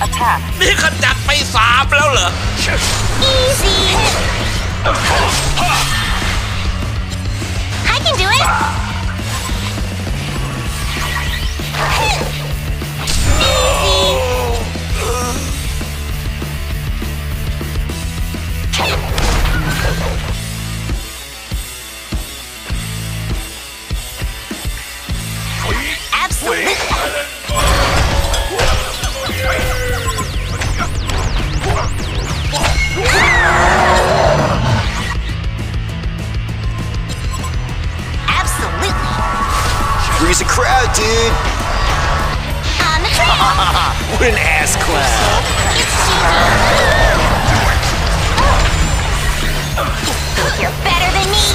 attack. นี่ขจัดไป3แล้วเหรอ Easy. I can do it. Absolutely. Absolutely. Freeze the crowd, dude. On the trail. What an ass clown. It's Gigi. Think you're better than me?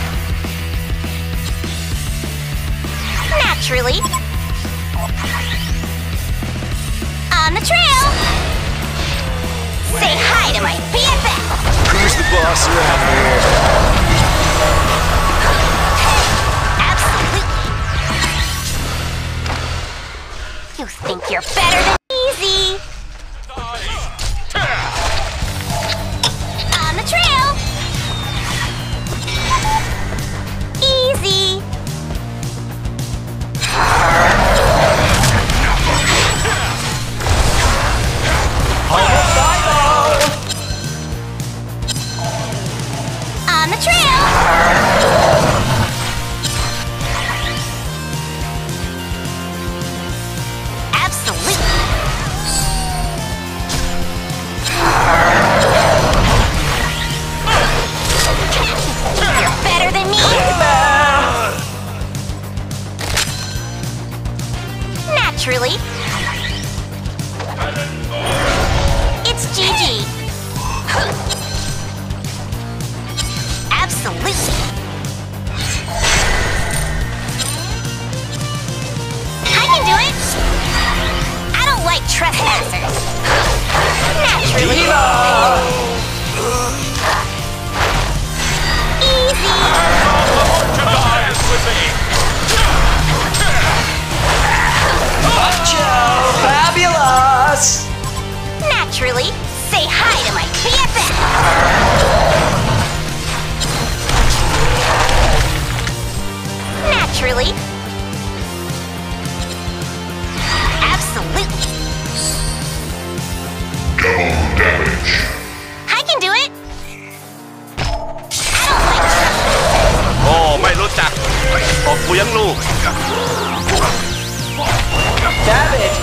Naturally. On the trail. Say hi to my BFF. Who's the boss around here? Absolutely. You think you're better than easy. On the trail. Easy. On the trail. Absolutely. You're better than me. Naturally. It's Gigi. Absolutely. I can do it. I don't like trespassers. Naturally. Easy. Fabulous! Naturally. Say hi to my BFF. Naturally. Absolutely. Double damage. I can do it. I don't like trespassers. โอ้ไม่รู้จักตกกูยังลูก Damage!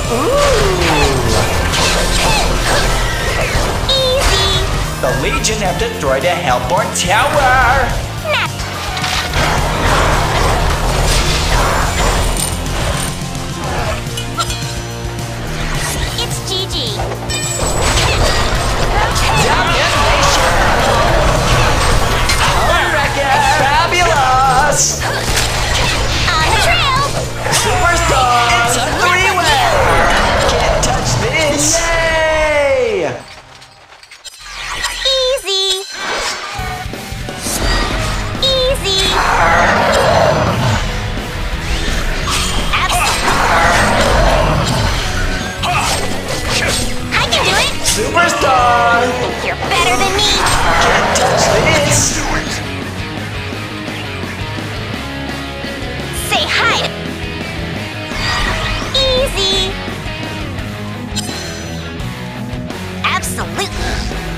Easy. The Legion have destroyed a Hellborn tower! Nat. It's Gigi. Damnation! Fabulous! On the trail. Superstar! It's a three-way! Can't touch this! Yay! Easy. Easy. Absolutely. I can do it. Superstar! Think you're better than me? Can't touch this! Say hi to... Easy. Absolutely.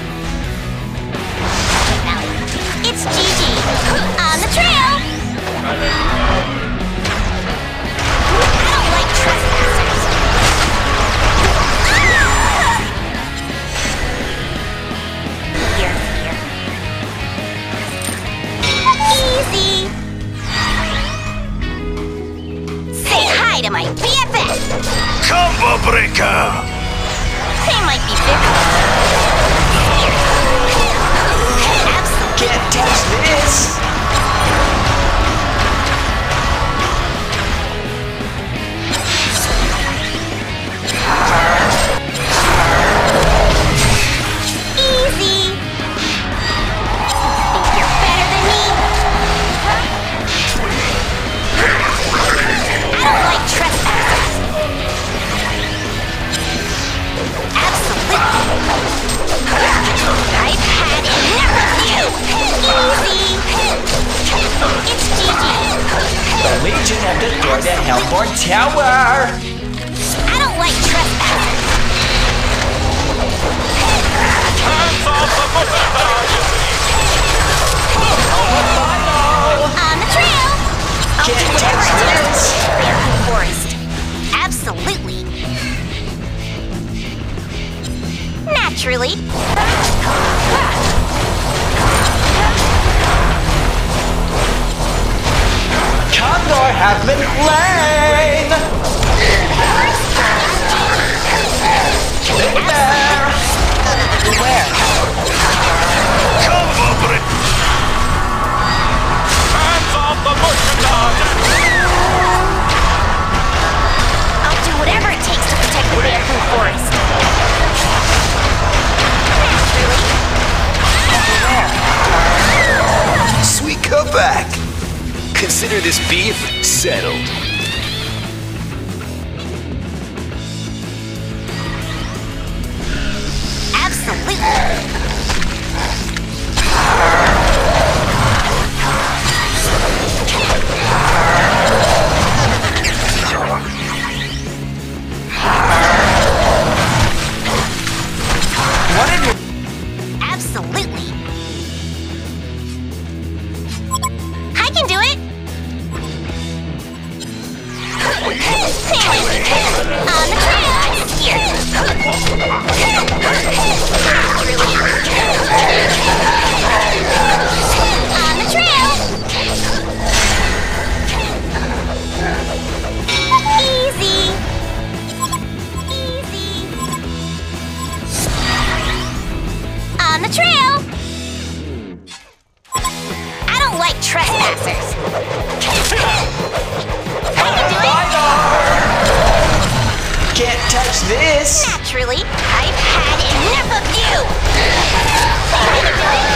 It's Gigi. On the trail. I don't like trespassers. Here. Easy. Say hi to my BFF. Combo breaker. They might be bigger. Absolutely. Can't touch this! Easy. Think you're better than me? I don't like trespassers. Tower! I don't like trespassers. Hands off the On the trail. I'll do Can't whatever touch it takes this. to protect Bearfoot Forest. Absolutely. Naturally. Condor have been slain! There! Beware. Combo break! Hands off the merchandise! I'll do whatever it takes to protect the Bearfoot Forest. Naturally. Sweet comeback. Consider this beef settled. Absolutely. What did you... Absolutely. I can do it. On the trail. Here. On the trail. Easy. Easy. On the trail. I don't like trespassers. I can do it. Can't touch this! Naturally, I've had enough of you. I can do it.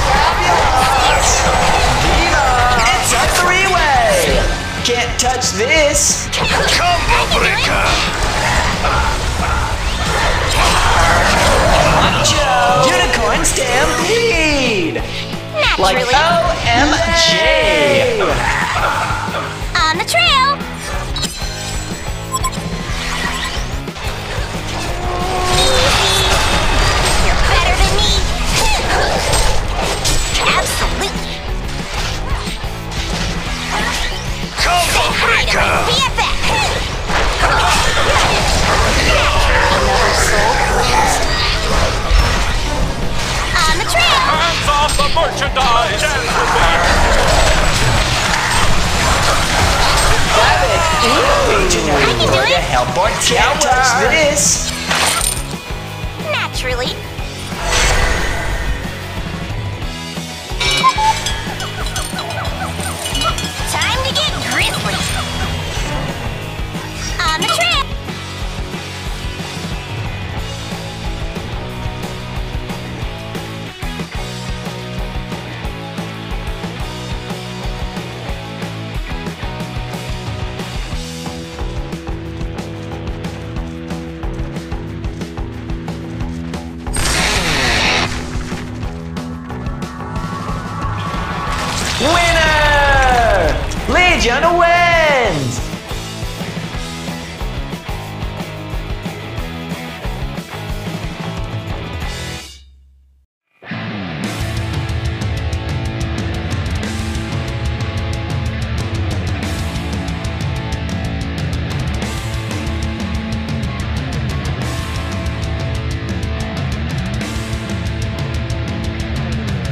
It's a three-way! Can't touch this! Combo breaker! Joe! Unicorn Stampede! Like Naturally. OMG! On the trail. You're better than me. Absolutely. Combo Hi to breaker! my BFF. Another soul cleansed. On the trail. Hands off the merchandise! Agent I can do Aurora to it. Hellborn Tower! Can't touch this! Naturally. Time to get grisly. On the trail. Winner! Legion away!